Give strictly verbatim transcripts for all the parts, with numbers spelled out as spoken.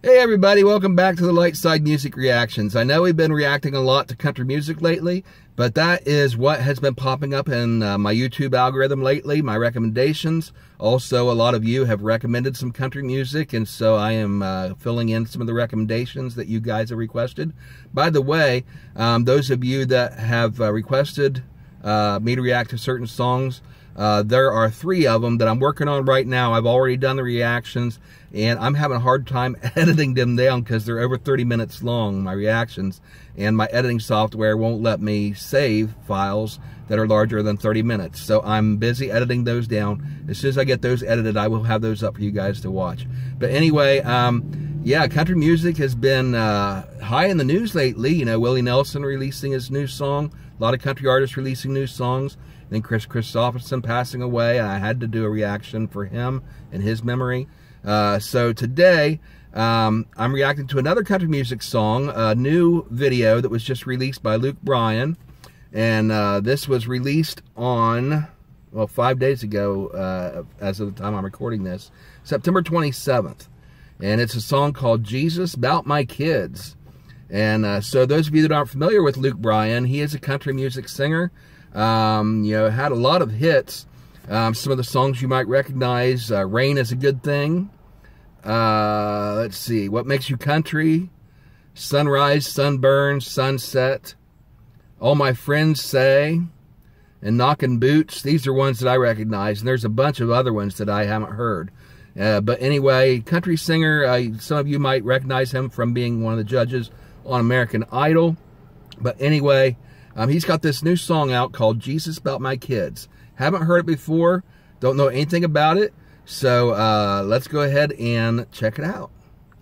Hey everybody, welcome back to the Light Side Music Reactions. I know we've been reacting a lot to country music lately, but that is what has been popping up in uh, my YouTube algorithm lately, my recommendations. Also, a lot of you have recommended some country music, and so I am uh, filling in some of the recommendations that you guys have requested. By the way, um, those of you that have uh, requested uh, me to react to certain songs, Uh, there are three of them that I'm working on right now. I've already done the reactions, and I'm having a hard time editing them down because they're over thirty minutes long, my reactions, and my editing software won't let me save files that are larger than thirty minutes. So I'm busy editing those down. As soon as I get those edited, I will have those up for you guys to watch. But anyway, um, yeah, country music has been uh, high in the news lately. You know, Willie Nelson releasing his new song, a lot of country artists releasing new songs. Then Chris Christopherson passing away, and I had to do a reaction for him in his memory. Uh, so today, um, I'm reacting to another country music song, a new video that was just released by Bryan. And uh, this was released on, well, five days ago, uh, as of the time I'm recording this, September twenty-seventh. And it's a song called Jesus, Bout My Kids. And uh, so those of you that aren't familiar with Bryan, he is a country music singer. Um, you know, had a lot of hits. Um, some of the songs you might recognize, uh, Rain is a Good Thing. Uh, let's see, What Makes You Country, Sunrise, Sunburn, Sunset, All My Friends Say, and Knockin' Boots. These are ones that I recognize, and there's a bunch of other ones that I haven't heard. Uh, but anyway, country singer, uh, some of you might recognize him from being one of the judges on American Idol. But anyway, Um, he's got this new song out called Jesus Bout My Kids. Haven't heard it before, don't know anything about it, so uh, let's go ahead and check it out.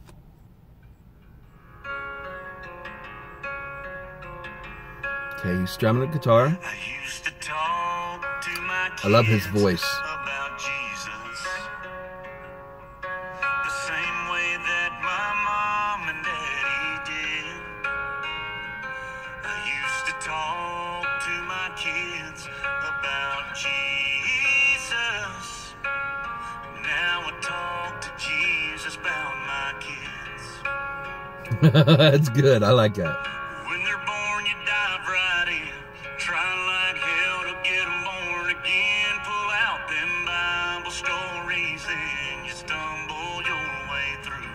Okay, he's strumming the guitar. I used to talk to my kids I love his voice. about Jesus, the same way that my mom and daddy did. I used to talk to my kids about Jesus. Now I talk to Jesus about my kids. That's good. I like that. When they're born, you dive right in, trying like hell to get them born again. Pull out them Bible stories and you stumble your way through.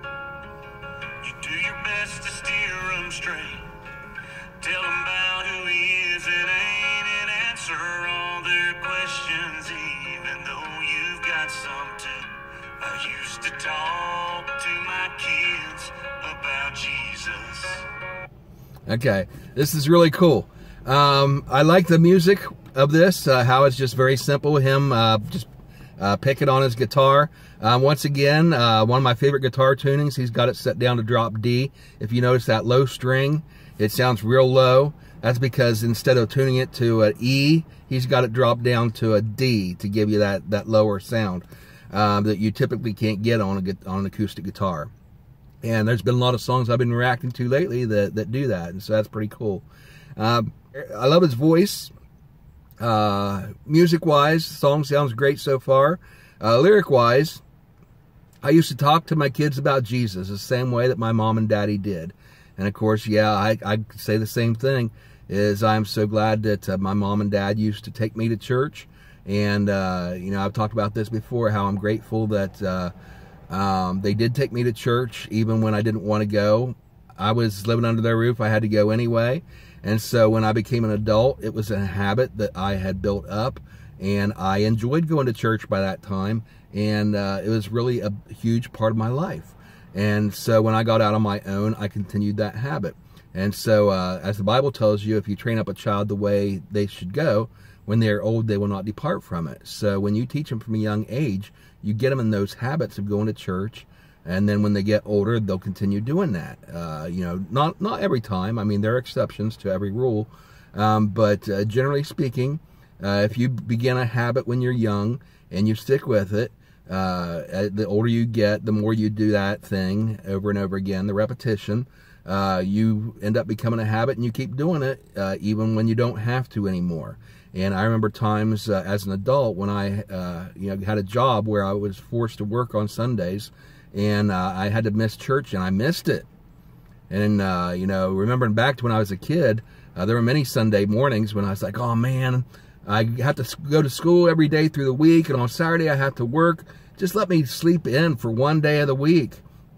You do your best to steer them straight. Tell them about who he is and ain't, and answer all their questions, even though you've got some too. I used to talk to my kids about Jesus. Okay, this is really cool. Um, I like the music of this, uh, how it's just very simple. Him uh, just uh, picking on his guitar. Uh, once again, uh, one of my favorite guitar tunings, he's got it set down to drop D. If you notice that low string, it sounds real low. That's because instead of tuning it to an E, he's got it dropped down to a D to give you that, that lower sound um, that you typically can't get on, a, on an acoustic guitar. And there's been a lot of songs I've been reacting to lately that, that do that, and so that's pretty cool. Um, I love his voice. Uh, music-wise, the song sounds great so far. Uh, lyric-wise, I used to talk to my kids about Jesus the same way that my mom and daddy did. And of course, yeah, I, I say the same thing, is I'm so glad that uh, my mom and dad used to take me to church. And, uh, you know, I've talked about this before, how I'm grateful that uh, um, they did take me to church, even when I didn't want to go. I was living under their roof, I had to go anyway. And so when I became an adult, it was a habit that I had built up. And I enjoyed going to church by that time. And uh, it was really a huge part of my life. And so when I got out on my own, I continued that habit. And so uh, as the Bible tells you, if you train up a child the way they should go, when they're old, they will not depart from it. So when you teach them from a young age, you get them in those habits of going to church. And then when they get older, they'll continue doing that. Uh, you know, not, not every time. I mean, there are exceptions to every rule. Um, but uh, generally speaking, uh, if you begin a habit when you're young and you stick with it, Uh, the older you get, the more you do that thing over and over again, the repetition, uh, you end up becoming a habit and you keep doing it uh, even when you don't have to anymore. And I remember times uh, as an adult when I uh, you know, had a job where I was forced to work on Sundays, and uh, I had to miss church, and I missed it. And, uh, you know, remembering back to when I was a kid, uh, there were many Sunday mornings when I was like, oh, man, I have to go to school every day through the week, and on Saturday I have to work. Just let me sleep in for one day of the week.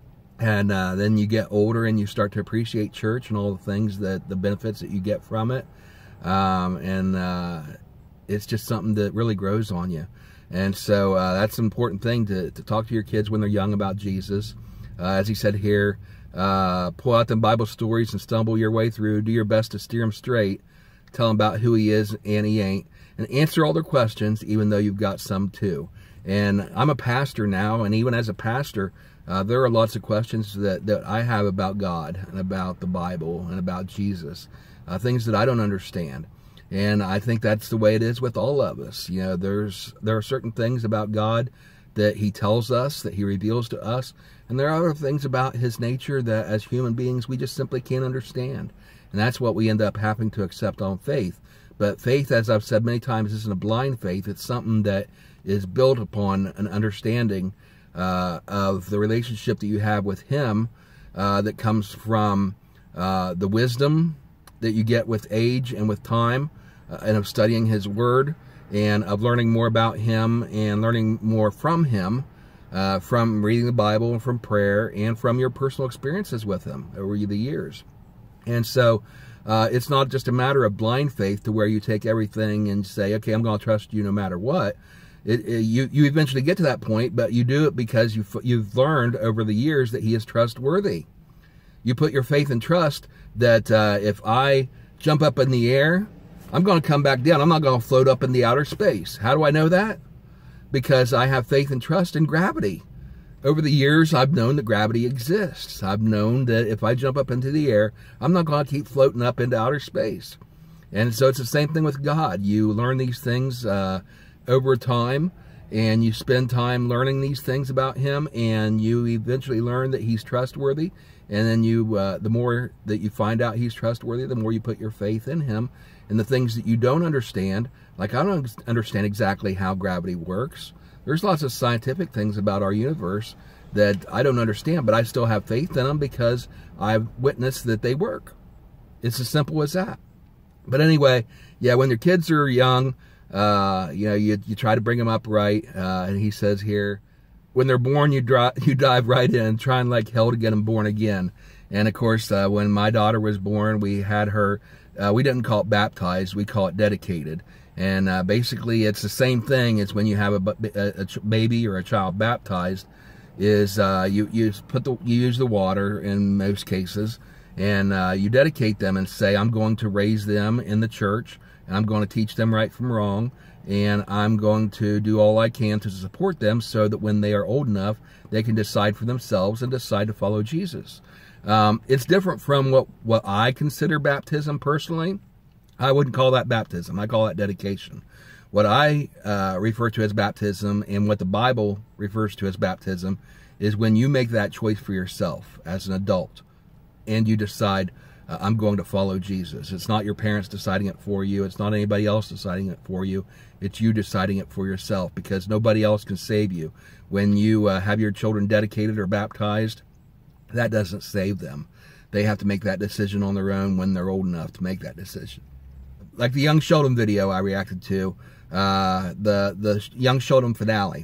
And uh, then you get older and you start to appreciate church and all the things that, the benefits that you get from it. Um, and uh, it's just something that really grows on you. And so uh, that's an important thing to, to talk to your kids when they're young about Jesus. Uh, as he said here, uh, pull out them Bible stories and stumble your way through. Do your best to steer them straight. Tell them about who he is and he ain't. And answer all their questions, even though you've got some too. And I'm a pastor now, and even as a pastor, uh, there are lots of questions that, that I have about God and about the Bible and about Jesus. Uh, things that I don't understand. And I think that's the way it is with all of us. You know, there's there are certain things about God that he tells us, that he reveals to us. And there are other things about his nature that as human beings, we just simply can't understand. And that's what we end up having to accept on faith. But faith, as I've said many times, isn't a blind faith. It's something that is built upon an understanding uh, of the relationship that you have with him uh, that comes from uh, the wisdom that you get with age and with time, uh, and of studying his word, and of learning more about him and learning more from him, uh, from reading the Bible and from prayer and from your personal experiences with him over the years. And so uh, it's not just a matter of blind faith to where you take everything and say, okay, I'm going to trust you no matter what. It, it, you, you eventually get to that point, but you do it because you've, you've learned over the years that he is trustworthy. You put your faith and trust that uh, if I jump up in the air, I'm going to come back down. I'm not going to float up in the outer space. How do I know that? Because I have faith and trust in gravity. Over the years, I've known that gravity exists. I've known that if I jump up into the air, I'm not going to keep floating up into outer space. And so it's the same thing with God. You learn these things uh, over time, and you spend time learning these things about him, and you eventually learn that he's trustworthy. And then you, uh, the more that you find out he's trustworthy, the more you put your faith in him. And the things that you don't understand, like I don't understand exactly how gravity works. There's lots of scientific things about our universe that I don't understand, but I still have faith in them because I've witnessed that they work. It's as simple as that. But anyway, yeah, when your kids are young, uh, you know, you, you try to bring them up right. Uh, and he says here, when they're born, you, dri you dive right in, trying like hell to get them born again. And of course, uh, when my daughter was born, we had her, uh, we didn't call it baptized, we call it dedicated. And uh, basically, it's the same thing as when you have a, a, a baby or a child baptized. Is uh, you you put the you use the water in most cases, and uh, you dedicate them and say, I'm going to raise them in the church, and I'm going to teach them right from wrong, and I'm going to do all I can to support them so that when they are old enough, they can decide for themselves and decide to follow Jesus. Um, it's different from what what I consider baptism personally. I wouldn't call that baptism. I call that dedication. What I uh, refer to as baptism and what the Bible refers to as baptism is when you make that choice for yourself as an adult and you decide, uh, I'm going to follow Jesus. It's not your parents deciding it for you. It's not anybody else deciding it for you. It's you deciding it for yourself, because nobody else can save you. When you uh, have your children dedicated or baptized, that doesn't save them. They have to make that decision on their own when they're old enough to make that decision. Like the Young Sheldon video I reacted to, uh, the the Young Sheldon finale,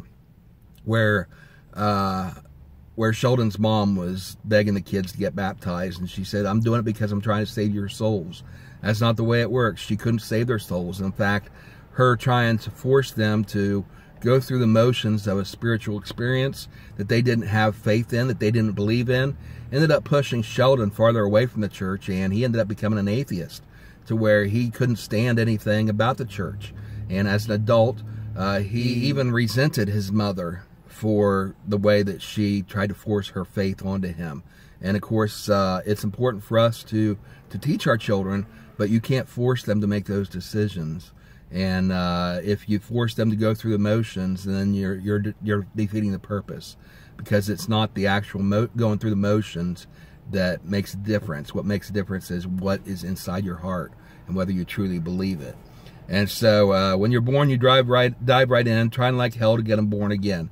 where uh, where Sheldon's mom was begging the kids to get baptized, and she said, I'm doing it because I'm trying to save your souls. That's not the way it works. She couldn't save their souls. In fact, her trying to force them to go through the motions of a spiritual experience that they didn't have faith in, that they didn't believe in, ended up pushing Sheldon farther away from the church, and he ended up becoming an atheist, to where he couldn't stand anything about the church. And as an adult, uh, he even resented his mother for the way that she tried to force her faith onto him. And of course, uh, it's important for us to, to teach our children, but you can't force them to make those decisions. And uh, if you force them to go through the motions, then you're, you're, you're defeating the purpose, because it's not the actual mo going through the motions that makes a difference. What makes a difference is what is inside your heart and whether you truly believe it. And so uh, when you're born, you drive right, dive right in, trying like hell to get them born again.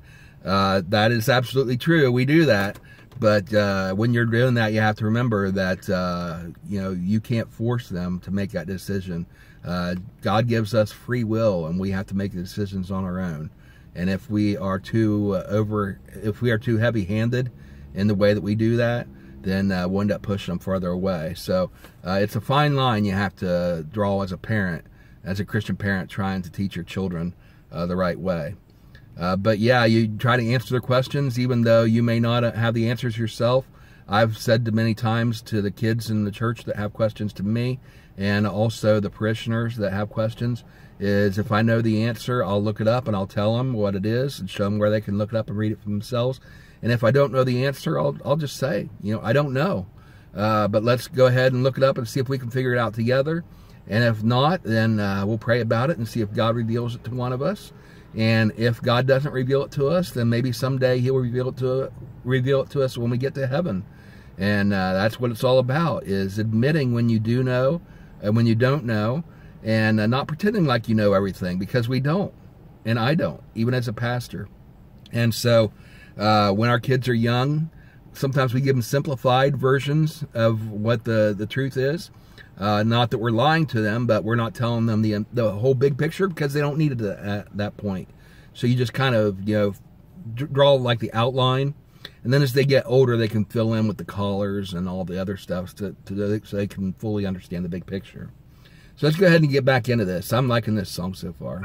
Uh, that is absolutely true. We do that. But uh, when you're doing that, you have to remember that, uh, you know, you can't force them to make that decision. Uh, God gives us free will, and we have to make the decisions on our own. And if we are too uh, over, if we are too heavy-handed in the way that we do that, then uh, we'll end up pushing them further away. So uh, it's a fine line you have to draw as a parent, as a Christian parent, trying to teach your children uh, the right way. Uh, but yeah, you try to answer their questions, even though you may not have the answers yourself. I've said to many times to the kids in the church that have questions to me, and also the parishioners that have questions, is if I know the answer, I'll look it up and I'll tell them what it is and show them where they can look it up and read it for themselves. And if I don't know the answer, I'll, I'll just say, you know, I don't know. Uh, but let's go ahead and look it up and see if we can figure it out together. And if not, then uh, we'll pray about it and see if God reveals it to one of us. And if God doesn't reveal it to us, then maybe someday He'll reveal it to reveal it to us when we get to heaven. And uh, that's what it's all about, is admitting when you do know and when you don't know, and uh, not pretending like you know everything, because we don't. And I don't, even as a pastor. And so uh, when our kids are young, sometimes we give them simplified versions of what the, the truth is. Uh, not that we're lying to them, but we're not telling them the the whole big picture, because they don't need it at that point. So you just kind of, you know, draw like the outline, and then as they get older, they can fill in with the colors and all the other stuff to, to, so they can fully understand the big picture. So let's go ahead and get back into this. I'm liking this song so far.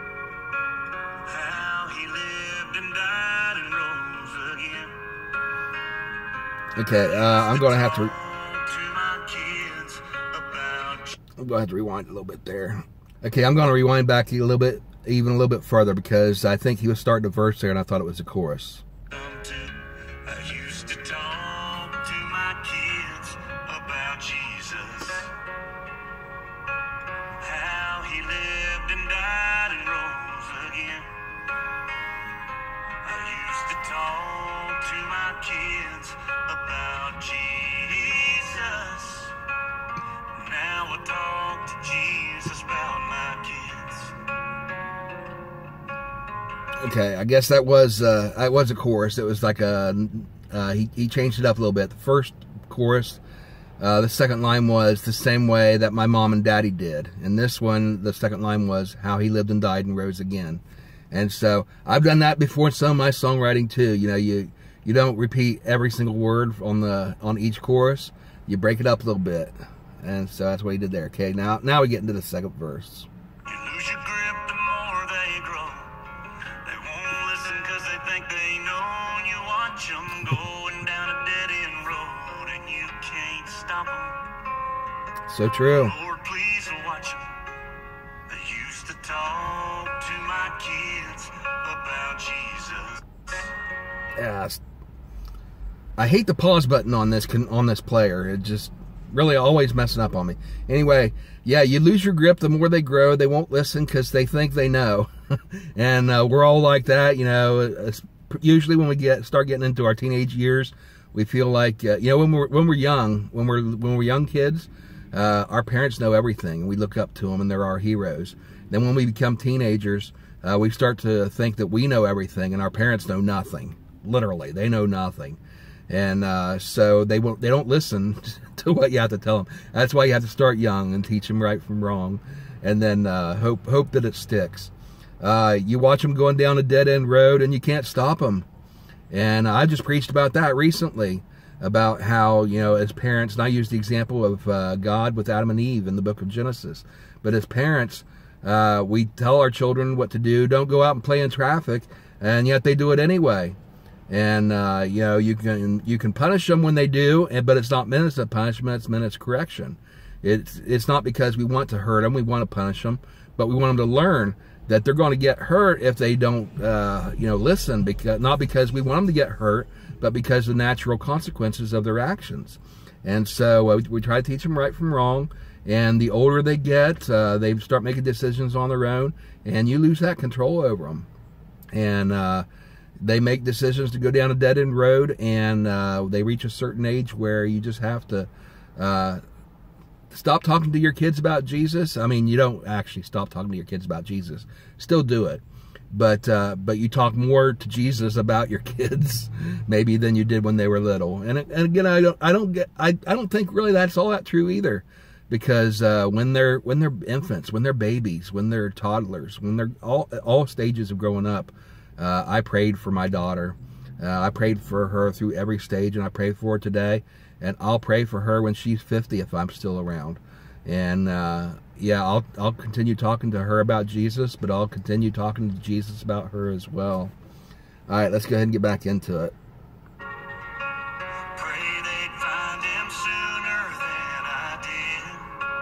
How he lived and died and rose again. Okay, uh, I'm going to have to... To my kids about I'm going to have to rewind a little bit there. Okay, I'm going to rewind back a little bit, even a little bit further, because I think he was starting a verse there and I thought it was a chorus. to. I used to talk to my kids about Jesus. How he lived and died and rose again. I used to talk to my kids about Jesus. Now I talk to Jesus about my kids. Okay, I guess that was uh, it was a chorus. It was like a uh, he he changed it up a little bit. The first chorus, uh, the second line was the same way that my mom and daddy did, and this one, the second line was how he lived and died and rose again. And so I've done that before in some of my songwriting too. You know, you you don't repeat every single word on the on each chorus. You break it up a little bit, and so that's what he did there. Okay, now now we get into the second verse. You lose your grip the more they grow. They won't listen cause they think they know. You watch them going down a dead-end road and you can't stop them. So true. Lord, please watch them. They used to talk to my kids about Jesus. Yeah, I hate the pause button on this on this player. It just really always messing up on me. Anyway, yeah, you lose your grip the more they grow. They won't listen because they think they know. And uh, we're all like that, you know. It's usually when we get start getting into our teenage years, we feel like, uh, you know, when we're when we're young, when we're when we're young kids, uh, our parents know everything, and we look up to them, and they're our heroes. Then when we become teenagers, uh, we start to think that we know everything, and our parents know nothing. Literally, they know nothing. And uh, so they won't, they don't listen to what you have to tell them. That's why you have to start young and teach them right from wrong, and then uh, hope hope that it sticks. Uh, you watch them going down a dead-end road, and you can't stop them. And I just preached about that recently, about how, you know, as parents, and I used the example of uh, God with Adam and Eve in the book of Genesis. But as parents, uh, we tell our children what to do. Don't go out and play in traffic, and yet they do it anyway. And uh, you know, you can you can punish them when they do, and but it's not meant as a punishment; it's meant as correction. It's it's not because we want to hurt them, we want to punish them, but we want them to learn that they're going to get hurt if they don't, uh, you know, listen. Because not because we want them to get hurt, but because of the natural consequences of their actions. And so uh, we, we try to teach them right from wrong. And the older they get, uh, they start making decisions on their own, and you lose that control over them. And uh, they make decisions to go down a dead-end road, and uh, they reach a certain age where you just have to uh, stop talking to your kids about Jesus. I mean, you don't actually stop talking to your kids about Jesus. Still do it. but uh, but you talk more to Jesus about your kids maybe than you did when they were little. And and again, I don't I don't get I I don't think really that's all that true either, because uh, when they're when they're infants, when they're babies, when they're toddlers, when they're all all stages of growing up, uh, I prayed for my daughter. Uh, I prayed for her through every stage, and I pray for her today, and I'll pray for her when she's fifty if I'm still around. And uh, yeah, I'll I'll continue talking to her about Jesus, but I'll continue talking to Jesus about her as well. All right, let's go ahead and get back into it. Pray they'd find him sooner than I did.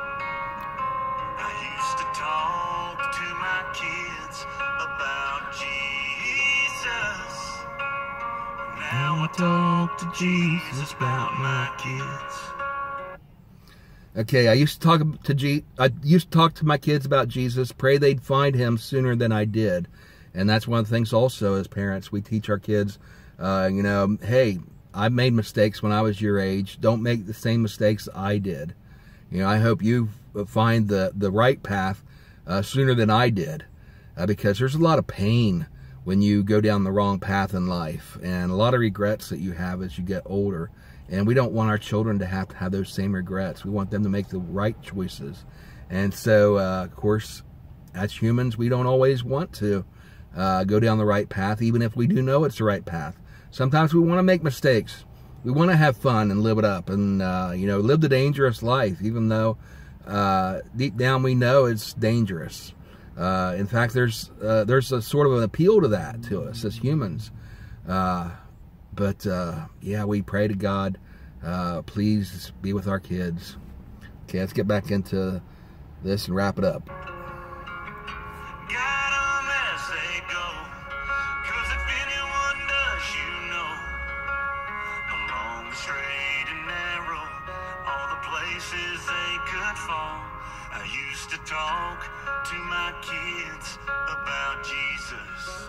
I used to talk to my kids about Jesus. Now I talk to Jesus about my kids. Okay, I used to talk to G I used to talk to my kids about Jesus, pray they'd find him sooner than I did. And that's one of the things also as parents, we teach our kids, uh, you know, hey, I made mistakes when I was your age. Don't make the same mistakes I did. You know, I hope you find the, the right path uh, sooner than I did, uh, because there's a lot of pain when you go down the wrong path in life, and a lot of regrets that you have as you get older. And we don't want our children to have to have those same regrets. We want them to make the right choices. And so, uh, of course, as humans, we don't always want to uh, go down the right path, even if we do know it's the right path. Sometimes we want to make mistakes. We want to have fun and live it up and, uh, you know, live the dangerous life, even though uh, deep down we know it's dangerous. Uh, in fact, there's, uh, there's a sort of an appeal to that to us as humans. Uh, But, uh, yeah, we pray to God, uh, please be with our kids. Okay, let's get back into this and wrap it up. Guide 'em as they go, 'cause if anyone does, you know, along the straight and narrow, all the places they could fall. I used to talk to my kids about Jesus.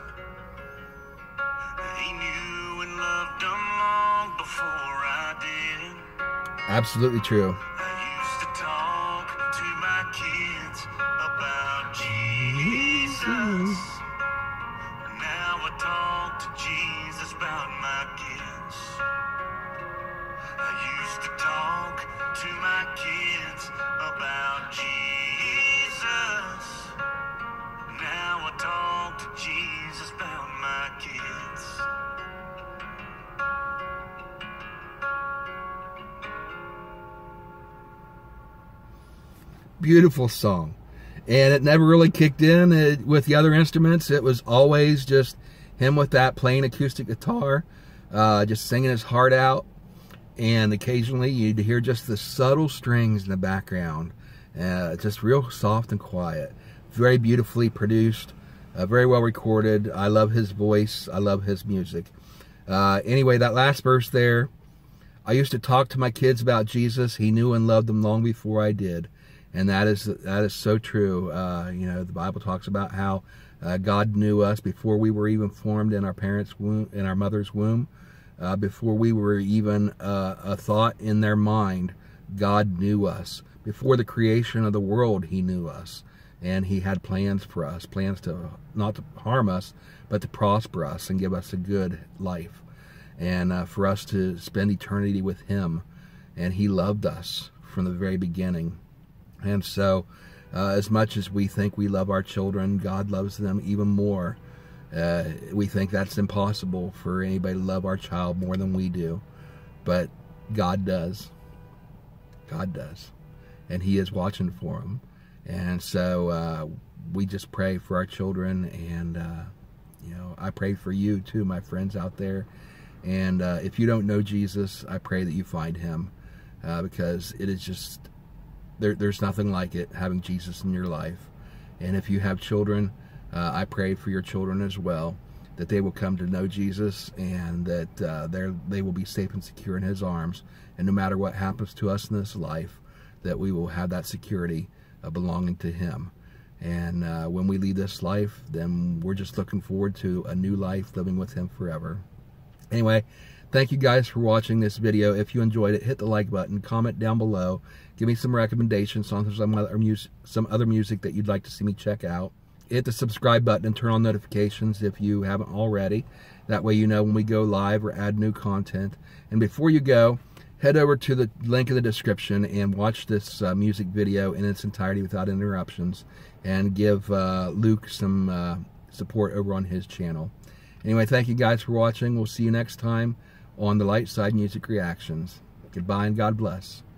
He knew and loved them long before I did. Absolutely true. I used to talk to my kids about Jesus. Now I talk to Jesus about my kids. I used to talk to my kids about Jesus. Now I talk to Jesus about my kids. Beautiful song. And it never really kicked in it, with the other instruments. It was always just him with that plain acoustic guitar, uh, just singing his heart out. And occasionally you'd hear just the subtle strings in the background. Uh, just real soft and quiet. Very beautifully produced. Uh, very well recorded. I love his voice. I love his music. Uh, anyway, that last verse there. I used to talk to my kids about Jesus. He knew and loved them long before I did. And that is that is so true. Uh, you know, the Bible talks about how uh, God knew us before we were even formed in our parents' womb, in our mother's womb, uh, before we were even uh, a thought in their mind. God knew us before the creation of the world. He knew us, and He had plans for us, plans to not to harm us, but to prosper us and give us a good life, and uh, for us to spend eternity with Him. And He loved us from the very beginning. And so, uh, as much as we think we love our children, God loves them even more. Uh, we think that's impossible for anybody to love our child more than we do. But God does. God does. And He is watching for them. And so, uh, we just pray for our children. And, uh, you know, I pray for you too, my friends out there. And uh, if you don't know Jesus, I pray that you find Him. Uh, because it is just... There, there's nothing like it, having Jesus in your life. And if you have children, uh, I pray for your children as well, that they will come to know Jesus, and that uh, they will be safe and secure in His arms. And no matter what happens to us in this life, that we will have that security of belonging to Him. And uh, when we leave this life, then we're just looking forward to a new life, living with Him forever. Anyway, thank you guys for watching this video. If you enjoyed it, hit the like button, comment down below, give me some recommendations on some other music, some other music that you'd like to see me check out. hit the subscribe button and turn on notifications if you haven't already. That way you know when we go live or add new content. And before you go, head over to the link in the description and watch this uh, music video in its entirety without interruptions, and give uh, Luke some uh, support over on his channel. Anyway, thank you guys for watching. We'll see you next time on the Light Side Music Reactions. Goodbye and God bless.